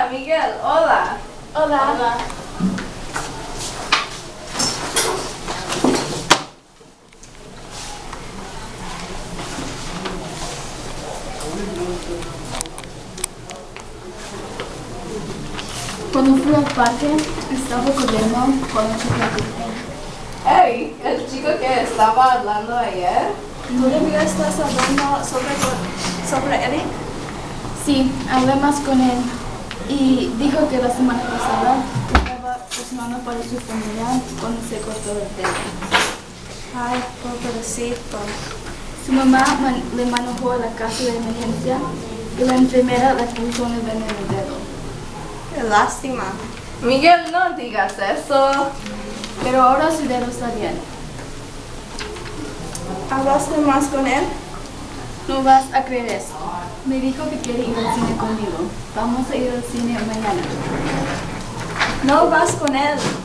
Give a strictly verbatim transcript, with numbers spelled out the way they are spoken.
Hola, Miguel. Hola. Hola. Hola. Cuando fui al parque, estaba corriendo con un chocolate. Hey, el chico que estaba hablando ayer. ¿Todavía estás hablando sobre, sobre Eric? Sí, hablé más con él y dijo que la semana pasada estaba cocinando para su familia cuando se cortó el dedo. Ay, pobrecito. Su mamá man le manejó a la casa de emergencia y la enfermera le puso un veneno en el dedo. Qué lástima. Miguel, no digas eso. Pero ahora su dedo está bien. ¿Hablaste más con él? No vas a creer esto. Me dijo que quiere ir al cine conmigo. Vamos a ir al cine mañana. No vas con él.